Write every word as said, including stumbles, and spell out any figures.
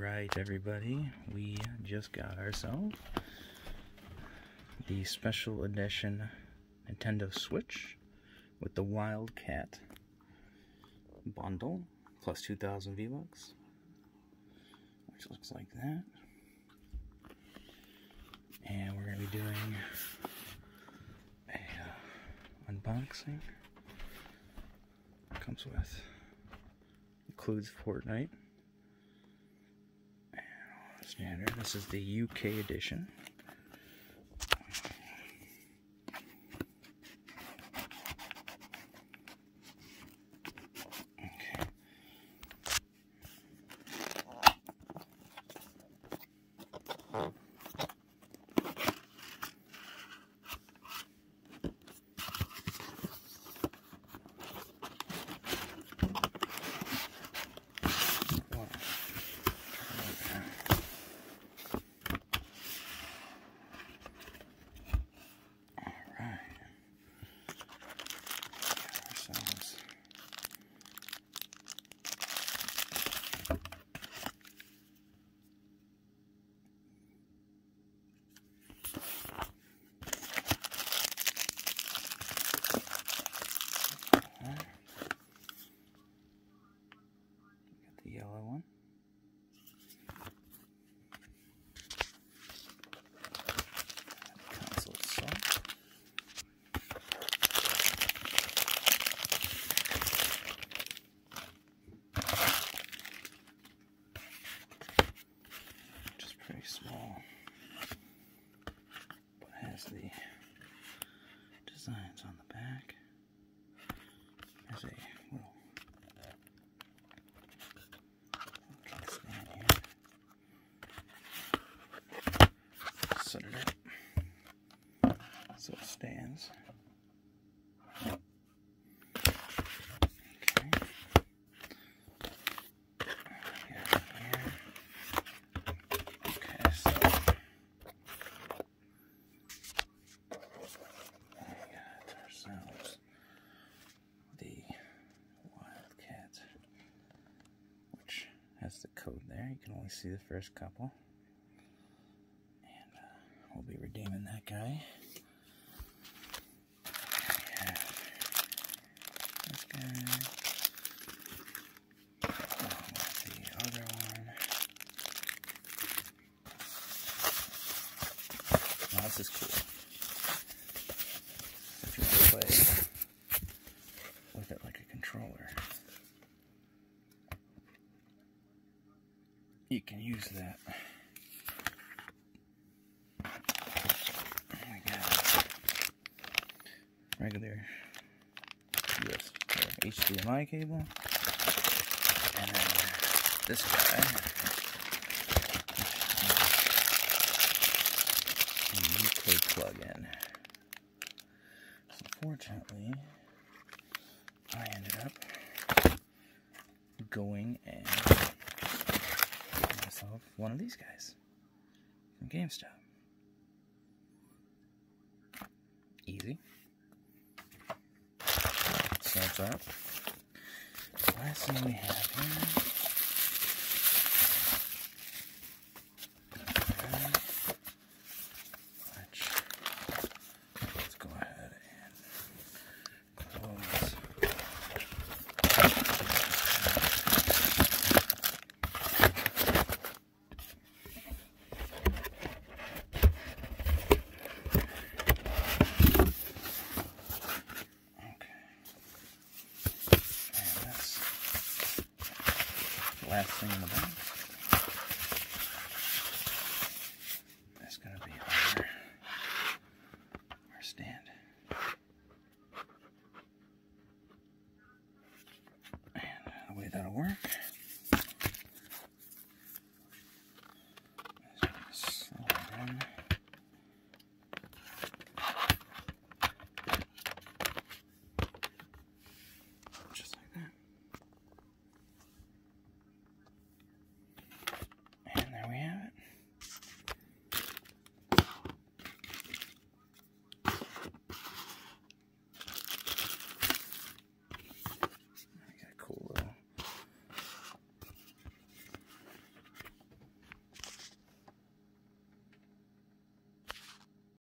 Alright everybody, we just got ourselves the special edition Nintendo Switch with the Wildcat Bundle plus two thousand V-Bucks, which looks like that. And we're going to be doing a uh, unboxing. Comes with, includes Fortnite. Standard. This is the U K edition. Okay. Yellow one. Console itself. Just pretty small, but has the designs on the back. There's a little set it up so it stands. Okay. Here, here. Okay, so we got ourselves the Wildcat, which has the code there. You can only see the first couple. We'll be redeeming that guy. We have this guy. Along with the other one. Now this is cool. If you want to play with it like a controller, you can use that. Regular U S or H D M I cable, and then this guy, U K plug-in. So unfortunately, I ended up going and getting myself one of these guys from GameStop. Easy. Starts up. The last thing we have here, which, let's go ahead and close. Last thing in the box.